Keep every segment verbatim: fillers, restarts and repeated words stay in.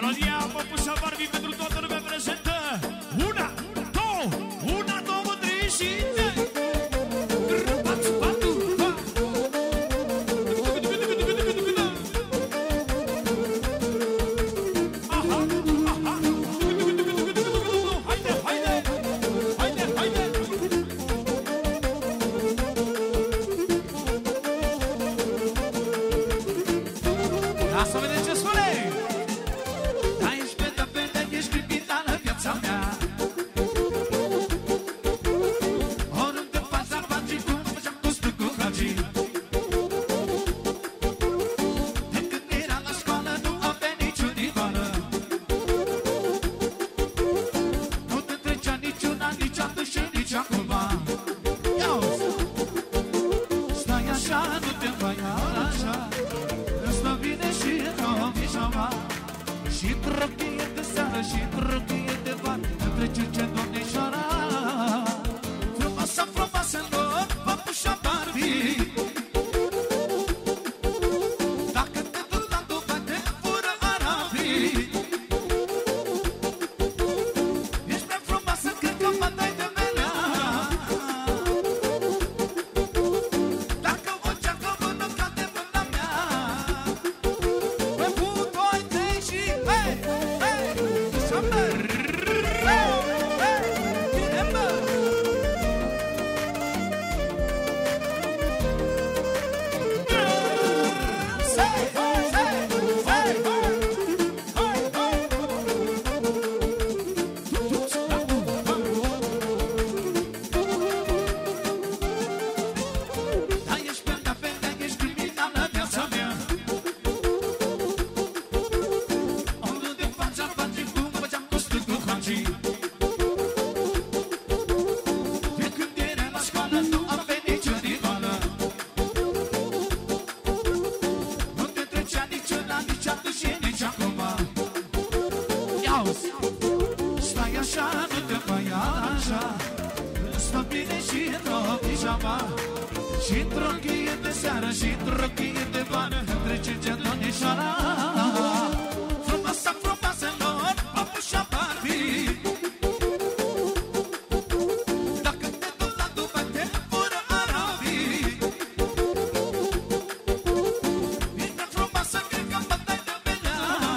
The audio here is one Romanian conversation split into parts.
Melodia Păpușa Barbie pentru toată lumea prezentă. Una, două, una, două, trei și... Să vedem ce spune! Da, ești fete, fete, ești criminală viața mea. Oriunde faci afaceri, cum făceam cu stâncul hagii. De când era la școală, nu avea niciun rivală. Nu te trecea niciuna, nici atunci și nici acum. Ia-uzi! Stai așa, nu te mai așa. Și rochie de seară, și rochie de vară, întrece ce domnișoara. Frumoasa, frumoasă, lor, Păpușa Barbie. Dacă te duc la Dubai, te fură arabii. Ești prea frumoasă, cred că mă dai de melea. Dacă o ceacă mână cade mâna mea. Stai așa, nu te mai așa. Stă bine și într-o pijama, și într-o cheie de seară, și într-o cheie de vară, trece ce domnișoara. Frumoasa, frumoasă, lor, Păpușa Barbie. Dacă te duc la Dubai, te fură arabii. Ești prea frumoasă, cred că mă dai de melea.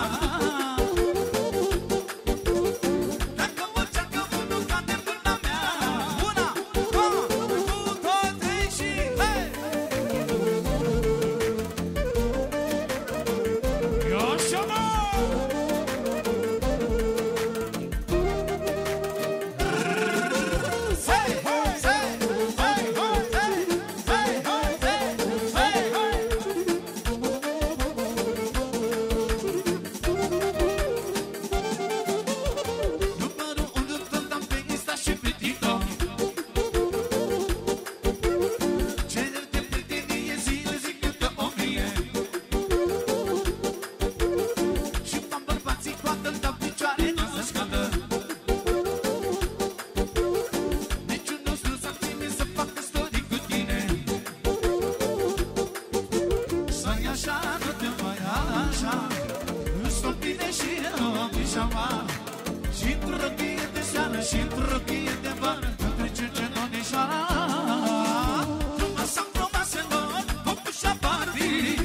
Și într-o cheie de seară, și într-o cheie de vară, trece ce domnișoara. Frumoasa, frumoasă, lor, Păpușa Barbie.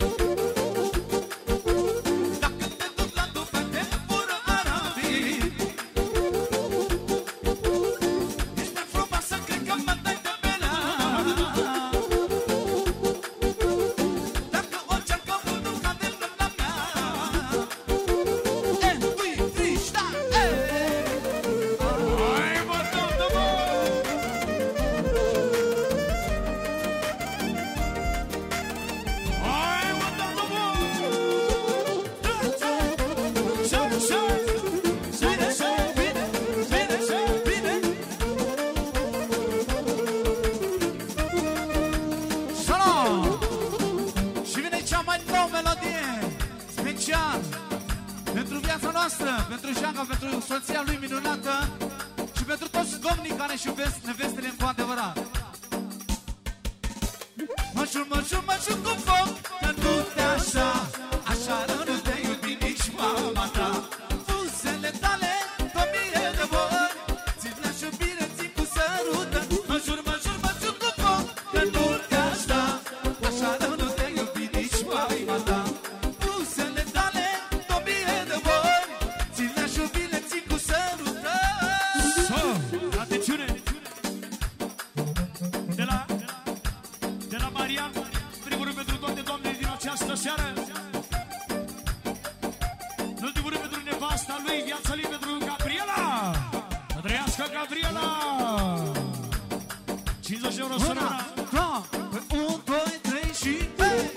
Dacă te duc la Dubai, te fură arabii. Ești prea frumoasă, cred că mă dai de melea. Dacă o cearcă unul cade mâna mea. Pentru viața noastră, pentru Jeanca, pentru soția lui minunată și pentru toți domnii care își iubesc nevestele cu adevărat. Mășul, mășul, mășul cu foc, că nu te așa, așa nu te iubi nici mama ta. soră, soră, una, un, doi, trei și hey!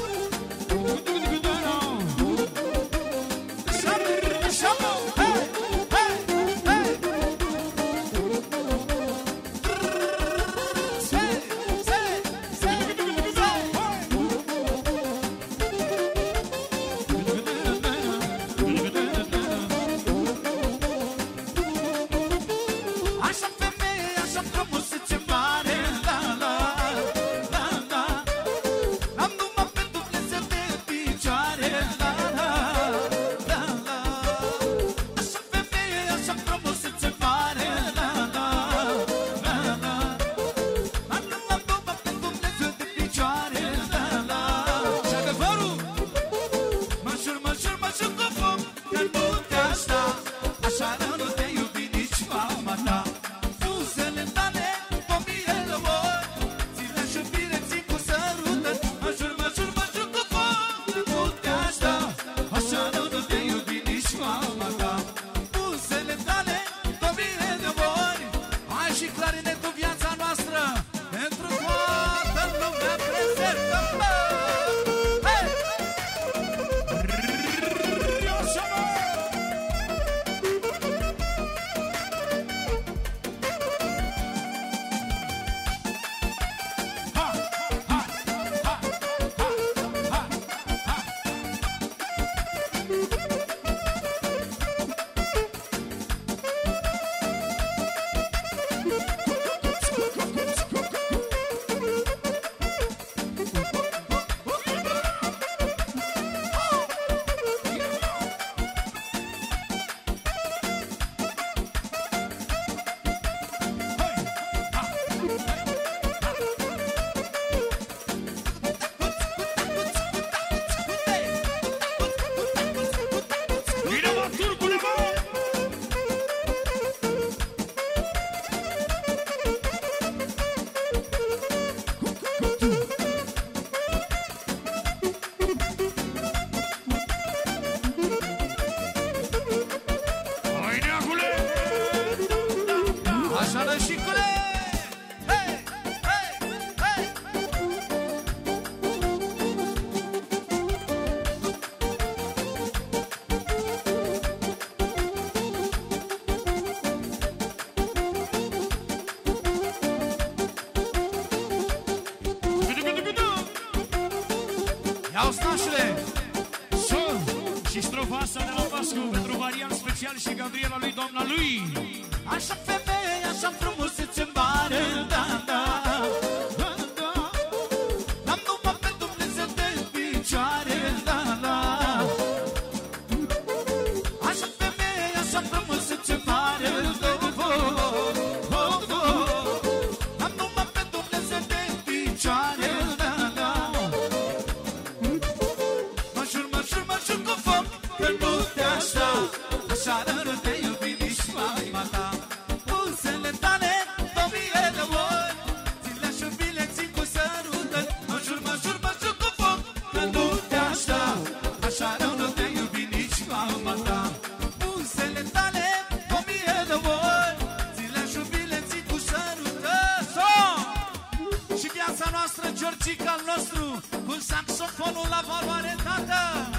Iau snașule! Sol! Și strofa asta de la Pascu pentru variant special și Gabriela lui doamna lui. Așa femeie, așa frumusețe mare, da, da, da, da. N-am numai pe Dumnezeu de picioare, da, da. Așa femeie, așa frumusețe mare, da, da, da. N-am numai pe Dumnezeu de picioare, da, da. Mă jur, mă jur, mă jur cu foc că nu te așa, așa rău te iubi nici mama ta. Buzele tale, două mii de ori, ți le-aș iubi, le țin cu sărutări. Mă jur, mă jur, mă jur cu foc că nu te așa, așa rău nu te iubi nici mama ta. Buzele tale, două mii de ori, ți le-aș iubi, le țin cu sărutări. Și viața noastră, Georgica al nostru, cu saxofonul la valoare, tată!